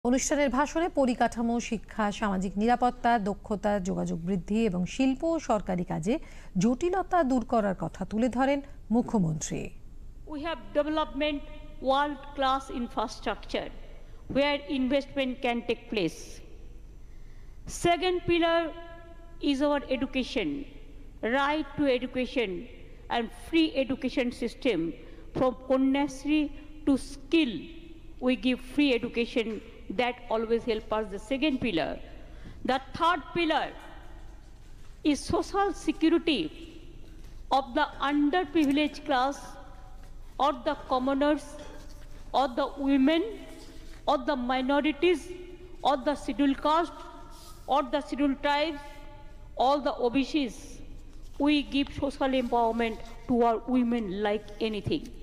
অনুষ্ঠানের ভাষণে পরিকাঠামো, শিক্ষা, সামাজিক নিরাপত্তা, দক্ষতা, যোগাযোগ বৃদ্ধি এবং শিল্প ও সরকারি কাজে জটিলতা দূর করার কথা তুলে ধরেন মুখ্যমন্ত্রী। We have development world-class infrastructure where investment can take place. Second pillar is our education, right to education and free education system from Kanyasri to skill. We give free education that always help us. The second pillar. The third pillar is social security of the underprivileged class or the commoners or the women or the minorities or the scheduled caste or the scheduled tribes, all the OBCs. We give social empowerment to our women like anything.